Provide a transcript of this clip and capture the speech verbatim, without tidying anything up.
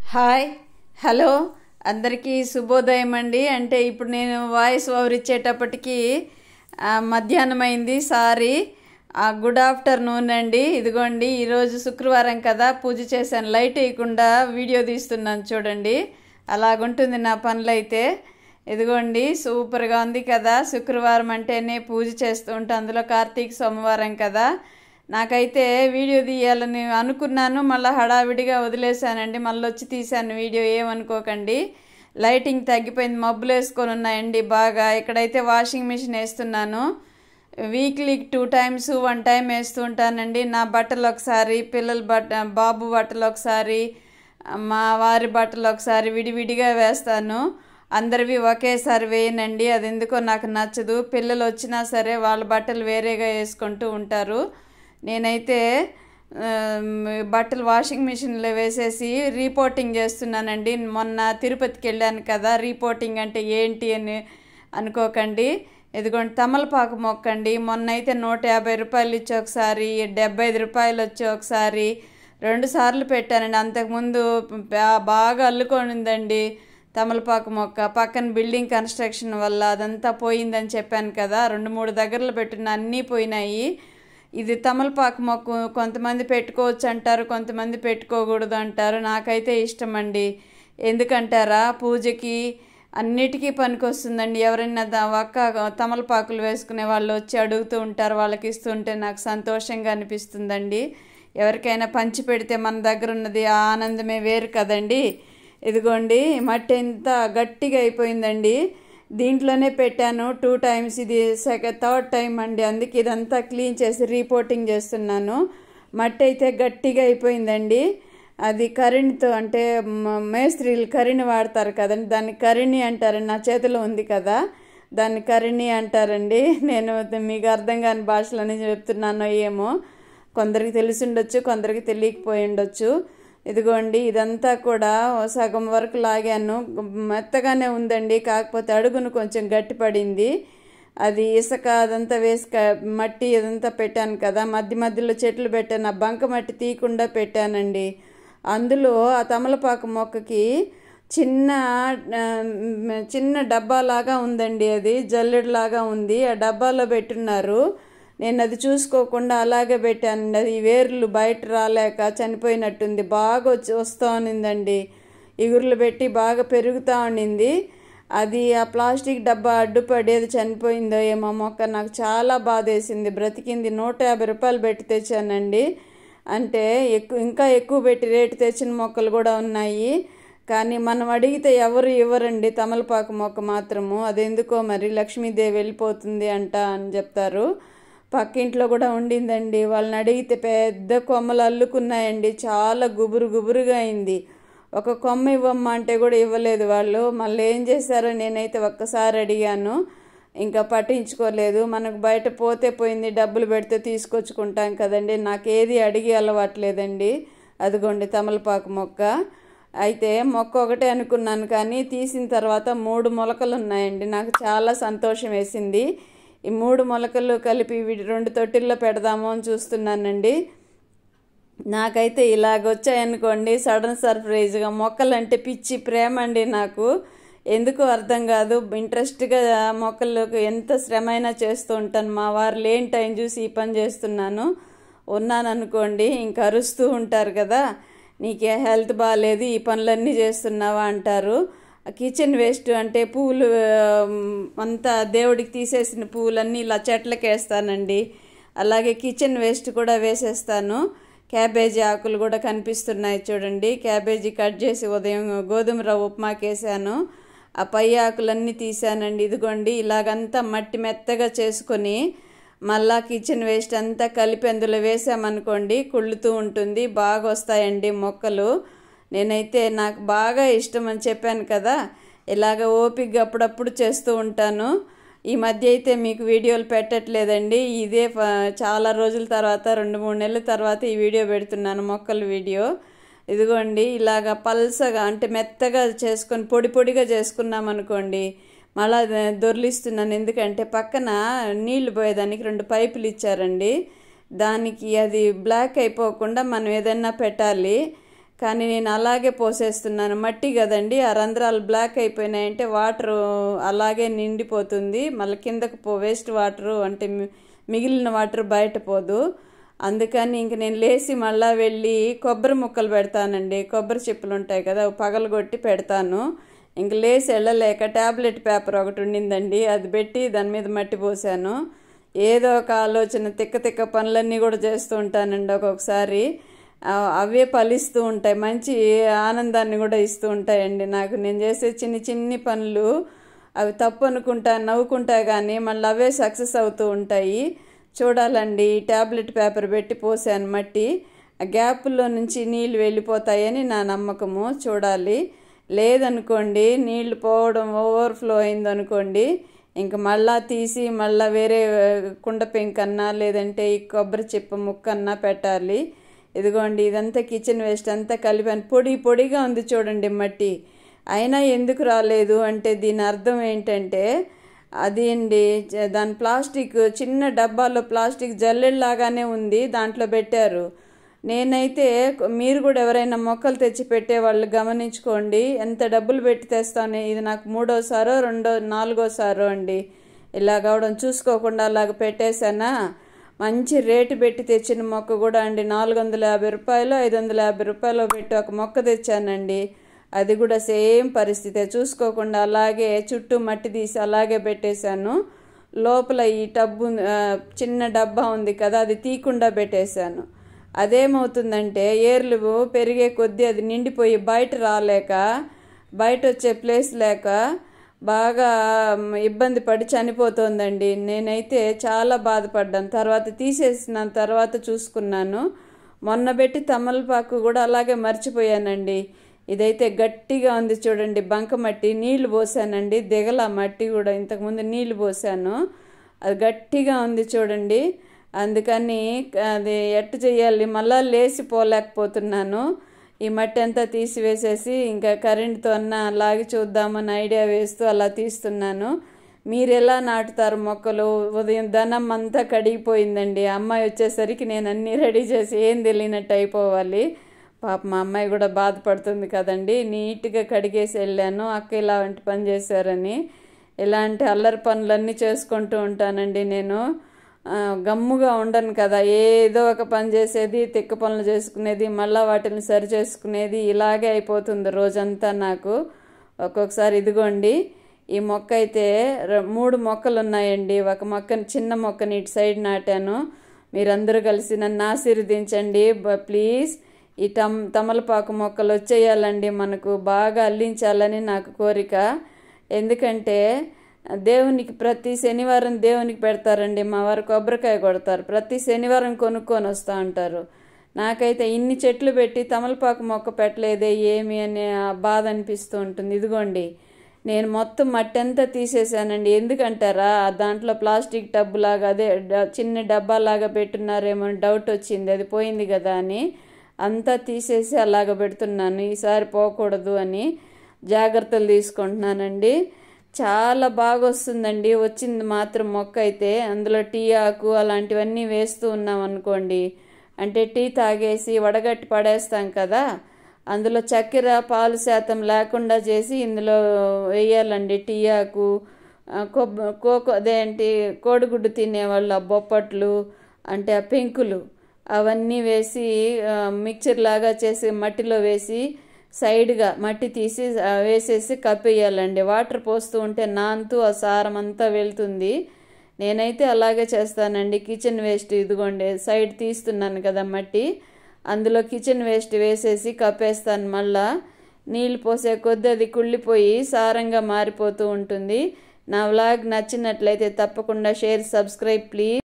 Hi hello అందరికీ శుభోదయం అండి. అంటే ఇప్పుడు నేను వాయిస్ ఓవర్ ఇచ్చేటప్పటికి మధ్యాహ్నం అయింది. సారీ, గుడ్ ఆఫ్టర్నూన్ అండి. ఇదిగోండి, ఈరోజు శుక్రవారం కదా, పూజ చేశాను. లైట్ వేయకుండా వీడియో తీస్తున్నాను చూడండి. అలాగుంటుంది నా పనులు అయితే. ఇదిగోండి, సూపర్గా ఉంది కదా. శుక్రవారం అంటేనే పూజ చేస్తూ ఉంటాను, అందులో కార్తీక సోమవారం కదా. నాకైతే వీడియో తీయాలని అనుకున్నాను, మళ్ళీ హడావిడిగా వదిలేశానండి. మళ్ళీ వచ్చి తీశాను వీడియో, ఏమనుకోకండి. లైటింగ్ తగ్గిపోయింది, మబ్బులు వేసుకొని ఉన్నాయండి బాగా. ఇక్కడైతే వాషింగ్ మిషన్ వేస్తున్నాను. Weekly two times one time వేస్తూ ఉంటానండి. నా బట్టలు ఒకసారి, పిల్లల బట్ట బాబు బట్టలు ఒకసారి, మా వారి బట్టలు ఒకసారి విడివిడిగా వేస్తాను. అందరివి ఒకేసారి వేయనండి, అది ఎందుకో నాకు నచ్చదు. పిల్లలు వచ్చినా సరే వాళ్ళ బట్టలు వేరేగా వేసుకుంటూ ఉంటారు. నేనైతే బట్టలు వాషింగ్ మిషన్లో వేసేసి రిపోర్టింగ్ చేస్తున్నానండి. మొన్న తిరుపతికి వెళ్ళాను కదా, రిపోర్టింగ్ అంటే ఏంటి అని అనుకోకండి. ఇదిగోండి, తమలపాకు మొక్కండి. మొన్న అయితే నూట యాభై రూపాయలు ఇచ్చి ఒకసారి, డెబ్బై ఐదు రూపాయలు వచ్చి ఒకసారి, రెండు సార్లు పెట్టానండి. అంతకుముందు బాగా అల్లుకొనిందండి తమలపాకు మొక్క. పక్కన బిల్డింగ్ కన్స్ట్రక్షన్ వల్ల అదంతా పోయిందని చెప్పాను కదా, రెండు మూడు దగ్గరలో పెట్టున్న అన్నీ పోయినాయి. ఇది తమలపాకు మొక్క కొంతమంది పెట్టుకోవచ్చు అంటారు, కొంతమంది పెట్టుకోకూడదు అంటారు. నాకైతే ఇష్టం అండి. ఎందుకంటారా, పూజకి అన్నిటికీ పనికి వస్తుందండి. ఎవరైనా ఒక్క తమలపాకులు వేసుకునే వాళ్ళు వచ్చి అడుగుతూ ఉంటారు, వాళ్ళకి ఇస్తుంటే నాకు సంతోషంగా అనిపిస్తుందండి. ఎవరికైనా పంచి పెడితే మన దగ్గర ఉన్నది ఆ ఆనందమే వేరు కదండి. ఇదిగోండి, మట్టి ఎంత గట్టిగా అయిపోయిందండి. దీంట్లోనే పెట్టాను టూ టైమ్స్, ఇది సెకండ్ థర్డ్ టైం అండి. అందుకే ఇదంతా క్లీన్ చేసి రిపోర్టింగ్ చేస్తున్నాను. మట్టి అయితే గట్టిగా అయిపోయిందండి. అది కరిణితో, అంటే మేస్త్రీలు కరిణి వాడతారు కదండి, దాన్ని కరిణి అంటారండి. నా చేతిలో ఉంది కదా, దాన్ని కరిణి అంటారండి. నేను మీకు అర్థం కాని భాషలోనే చెప్తున్నానో ఏమో, కొందరికి తెలిసి ఉండొచ్చు, కొందరికి తెలియకపోయి ఉండొచ్చు. ఇదిగోండి, ఇదంతా కూడా సగం వరకు లాగాను. మెత్తగానే ఉందండి, కాకపోతే అడుగును కొంచెం గట్టిపడింది. అది ఇసుక అదంతా వేసుక మట్టి ఇదంతా పెట్టాను కదా, మధ్య మధ్యలో చెట్లు పెట్టాను. ఆ బంక మట్టి తీయకుండా పెట్టానండి. అందులో ఆ తమలపాకు మొక్కకి చిన్న చిన్న డబ్బాలాగా ఉందండి, అది జల్లెడలాగా ఉంది. ఆ డబ్బాలో పెట్టున్నారు. నేను అది చూసుకోకుండా అలాగే పెట్టానండి. అది వేర్లు బయట రాలేక చనిపోయినట్టుంది, బాగా వచ్చి వస్తూ ఉన్నిందండి. ఇగురులు పెట్టి బాగా పెరుగుతూ ఉండింది. అది ఆ ప్లాస్టిక్ డబ్బా అడ్డుపడేది చనిపోయిందో ఏమో మొక్క. నాకు చాలా బాధ వేసింది. బ్రతికింది. నూట యాభై రూపాయలు పెట్టి తెచ్చానండి. అంటే ఎక్కువ, ఇంకా ఎక్కువ పెట్టి రేటు తెచ్చిన మొక్కలు కూడా ఉన్నాయి. కానీ మనం అడిగితే ఎవరు ఇవ్వరండి తమలపాకు మొక్క మాత్రము. అదెందుకో మరి, లక్ష్మీదేవి వెళ్ళిపోతుంది అంట అని చెప్తారు. పక్కింట్లో కూడా ఉండిందండి, వాళ్ళని అడిగితే పెద్ద కొమ్మలు అల్లుకున్నాయండి. చాలా గుబురు గుబురుగా అయింది. ఒక కొమ్మ ఇవ్వమ్మ అంటే కూడా ఇవ్వలేదు వాళ్ళు. మళ్ళీ ఏం చేశారో నేనైతే ఒక్కసారి అడిగాను, ఇంకా పట్టించుకోలేదు. మనకు బయట పోతే పోయింది, డబ్బులు పెడితే తీసుకొచ్చుకుంటాం కదండి. నాకేది అడిగి అలవాట్లేదండి. అదిగోండి తమలపాకు మొక్క. అయితే మొక్క ఒకటే అనుకున్నాను, కానీ తీసిన తర్వాత మూడు మొలకలు ఉన్నాయండి. నాకు చాలా సంతోషం వేసింది. ఈ మూడు మొలకలు కలిపి రెండు తొట్టిల్లో పెడదాము అని చూస్తున్నానండి. నాకైతే ఇలాగొచ్చాయనుకోండి సడన్ సర్ప్రైజ్గా. మొక్కలంటే పిచ్చి ప్రేమ అండి నాకు, ఎందుకో అర్థం కాదు. ఇంట్రెస్ట్గా మొక్కలకు ఎంత శ్రమ అయినా చేస్తూ ఉంటాను. మా వారు లేని టైం చూసి ఈ పని చేస్తున్నాను. ఉన్నాను అనుకోండి ఇంకా అరుస్తూ ఉంటారు కదా, నీకే హెల్త్ బాగాలేదు, ఈ పనులన్నీ చేస్తున్నావా అంటారు. కిచెన్ వేస్ట్ అంటే పువ్వులు అంతా దేవుడికి తీసేసిన పువ్వులన్నీ ఇలా చెట్లకి వేస్తానండి. అలాగే కిచెన్ వేస్ట్ కూడా వేసేస్తాను. క్యాబేజీ ఆకులు కూడా కనిపిస్తున్నాయి చూడండి. క్యాబేజీ కట్ చేసి ఉదయం గోధుమ రవ్వ ఉప్మాకి వేసాను. ఆ పై ఆకులన్నీ తీసానండి. ఇదిగోండి, ఇలాగంతా మట్టి మెత్తగా చేసుకొని మళ్ళా కిచెన్ వేస్ట్ అంతా కలిపి అందులో వేసామనుకోండి, కుళ్ళుతూ ఉంటుంది, బాగా వస్తాయండి మొక్కలు. నేనైతే నాకు బాగా ఇష్టం అని చెప్పాను కదా, ఇలాగ ఓపికగా అప్పుడప్పుడు చేస్తూ ఉంటాను. ఈ మధ్య అయితే మీకు వీడియోలు పెట్టట్లేదండి. ఇదే చాలా రోజుల తర్వాత, రెండు మూడు నెలల తర్వాత ఈ వీడియో పెడుతున్నాను, మొక్కల వీడియో. ఇదిగోండి, ఇలాగ పల్సగా అంటే మెత్తగా చేసుకొని పొడి పొడిగా చేసుకున్నాం అనుకోండి, మళ్ళా దొర్లిస్తున్నాను. ఎందుకంటే పక్కన నీళ్లు పోయేదానికి రెండు పైపులు ఇచ్చారండి. దానికి అది బ్లాక్ అయిపోకుండా మనం ఏదైనా పెట్టాలి. కానీ నేను అలాగే పోసేస్తున్నాను. మట్టి కదండి, ఆ రంధ్రాలు బ్లాక్ అయిపోయినాయంటే వాటర్ అలాగే నిండిపోతుంది. మళ్ళీ కిందకు పో వేస్ట్ వాటరు అంటే మిగిలిన వాటర్ బయట పోదు. అందుకని ఇంక నేను లేచి మళ్ళీ వెళ్ళి కొబ్బరి ముక్కలు పెడతానండి. కొబ్బరి చిప్పలు ఉంటాయి కదా, పగలగొట్టి పెడతాను. ఇంక లేచి వెళ్ళలేక ట్యాబ్లెట్ పేపర్ ఒకటి ఉండిందండి, అది పెట్టి దాని మీద మట్టి పోసాను. ఏదో ఒక ఆలోచన తిక్క తిక్క పనులన్నీ కూడా చేస్తూ ఉంటానండి. ఒక్కొక్కసారి అవే ఫలిస్తూ ఉంటాయి, మంచి ఆనందాన్ని కూడా ఇస్తూ ఉంటాయండి నాకు. నేను చేసే చిన్ని చిన్ని పనులు అవి తప్పు అనుకుంటా నవ్వుకుంటా కానీ మళ్ళీ అవే సక్సెస్ అవుతూ ఉంటాయి. చూడాలండి, ట్యాబ్లెట్ పేపర్ పెట్టి పోసాను మట్టి, ఆ గ్యాప్లో నుంచి నీళ్ళు వెళ్ళిపోతాయని నా నమ్మకము. చూడాలి, లేదనుకోండి నీళ్లు పోవడం ఓవర్ఫ్లో అయిందనుకోండి ఇంక మళ్ళా తీసి మళ్ళీ వేరే కుండ పెంకన్నా లేదంటే ఈ కొబ్బరి చిప్ప ముక్కన్నా పెట్టాలి. ఇదిగోండి ఇదంతా కిచెన్ వేస్ట్ అంతా కలిపాను, పొడి పొడిగా ఉంది చూడండి మట్టి. అయినా ఎందుకు రాలేదు అంటే దీని అర్థం ఏంటంటే అది అండి, దాని ప్లాస్టిక్ చిన్న డబ్బాలో ప్లాస్టిక్ జల్లెల్లాగానే ఉంది, దాంట్లో పెట్టారు. నేనైతే మీరు కూడా ఎవరైనా మొక్కలు తెచ్చి పెట్టే వాళ్ళు గమనించుకోండి, ఎంత డబ్బులు పెట్టి తెస్తాను. ఇది నాకు మూడోసారో రెండో నాలుగోసారో అండి ఇలా కావడం. చూసుకోకుండా అలాగ పెట్టేశానా, మంచి రేటు పెట్టి తెచ్చిన మొక్క కూడా అండి నాలుగు వందల యాభై రూపాయలు ఐదు వందల యాభై రూపాయలు పెట్టి ఒక మొక్క తెచ్చానండి. అది కూడా సేమ్ పరిస్థితే, చూసుకోకుండా అలాగే చుట్టూ మట్టి తీసి అలాగే పెట్టేశాను. లోపల ఈ టబ్బు చిన్న డబ్బా ఉంది కదా, అది తీయకుండా పెట్టేశాను. అదేమవుతుందంటే ఏర్లు పెరిగే కొద్దీ అది నిండిపోయి బయట రాలేక బయట వచ్చే ప్లేస్ లేక బాగా ఇబ్బంది పడి చనిపోతుందండి. నేనైతే చాలా బాధపడ్డాను. తర్వాత తీసేసిన తర్వాత చూసుకున్నాను. మొన్న పెట్టి తమలపాకు కూడా అలాగే మర్చిపోయానండి. ఇదైతే గట్టిగా ఉంది చూడండి, బంకమట్టి. నీళ్లు పోసానండి, దిగల మట్టి కూడా, ఇంతకుముందు నీళ్లు పోసాను, అది గట్టిగా ఉంది చూడండి. అందుకని అది ఎట్టు చేయాలి, మళ్ళా లేచి పోలేకపోతున్నాను. ఈ మట్టి అంతా తీసివేసేసి ఇంకా కరెంటుతో అన్న లాగి చూద్దామని ఐడియా వేస్తూ అలా తీస్తున్నాను. మీరు ఎలా నాటుతారు మొక్కలు? ఉదయం ధనం అంతా కడిగిపోయిందండి. అమ్మాయి వచ్చేసరికి నేను అన్నీ రెడీ చేసి ఏం తెలియనట్టు అయిపోవాలి. పాప మా అమ్మాయి కూడా బాధపడుతుంది కదండి. నీట్గా కడిగేసి వెళ్ళాను, అక్క ఇలాంటి పని చేశారని. ఇలాంటి అల్లరి పనులన్నీ చేసుకుంటూ ఉంటానండి నేను. గమ్ముగా ఉండను కదా, ఏదో ఒక పని చేసేది, తిక్క పనులు చేసుకునేది, మళ్ళీ వాటిని సరి చేసుకునేది, ఇలాగే అయిపోతుంది రోజంతా నాకు. ఒక్కొక్కసారి ఇదిగోండి ఈ మొక్క అయితే మూడు మొక్కలు ఉన్నాయండి. ఒక మొక్కని చిన్న మొక్కని ఇటు సైడ్ నాటాను. మీరందరూ కలిసి నన్ను ఆశీర్వదించండి ప్లీజ్. ఈ తమ్ తమలపాకు మొక్కలు వచ్చేయాలండి, మనకు బాగా అల్లించాలని నాకు కోరిక. ఎందుకంటే దేవునికి ప్రతి శనివారం దేవునికి పెడతారండి. మా వారు కొబ్బరికాయ కొడతారు, ప్రతి శనివారం కొనుక్కొని వస్తూ ఉంటారు. నాకైతే ఇన్ని చెట్లు పెట్టి తమలపాకు మొక్క పెట్టలేదే ఏమి అనే బాధ అనిపిస్తూ ఉంటుంది. ఇదిగోండి నేను మొత్తం మట్టి అంతా తీసేసానండి. ఎందుకంటారా, దాంట్లో ప్లాస్టిక్ టబ్బులాగా అదే చిన్న డబ్బాలాగా పెట్టున్నారేమో డౌట్ వచ్చింది, అది పోయింది కదా అని అంతా తీసేసి అలాగ పెడుతున్నాను. ఈసారి పోకూడదు అని జాగ్రత్తలు తీసుకుంటున్నానండి. చాలా బాగా వస్తుందండి, వచ్చింది మాత్రం మొక్క అయితే. అందులో టీ ఆకు అలాంటివన్నీ వేస్తూ ఉన్నాం అనుకోండి, అంటే టీ తాగేసి వడగట్టి పడేస్తాం కదా, అందులో చక్కెర పాలు శాతం లేకుండా చేసి ఇందులో వేయాలండి. టీ ఆకు, కొబ్బ కోకో అదేంటి కోడిగుడ్డు తినేవాళ్ళు ఆ బొప్పట్లు అంటే ఆ పెంకులు అవన్నీ వేసి మిక్చర్ లాగా చేసి మట్టిలో వేసి సైడ్గా మట్టి తీసి వేసేసి కప్పేయాలండి. వాటర్ పోస్తూ ఉంటే నాంతూ ఆ సారం అంతా వెళ్తుంది. నేనైతే అలాగే చేస్తానండి. కిచెన్ వేస్ట్ ఇదిగోండి సైడ్ తీస్తున్నాను కదా మట్టి, అందులో కిచెన్ వేస్ట్ వేసేసి కప్పేస్తాను. మళ్ళా నీళ్ళు పోసే కొద్దీ అది కుళ్ళిపోయి సారంగా మారిపోతూ ఉంటుంది. నా వ్లాగ్ నచ్చినట్లయితే తప్పకుండా షేర్, సబ్స్క్రైబ్ ప్లీజ్.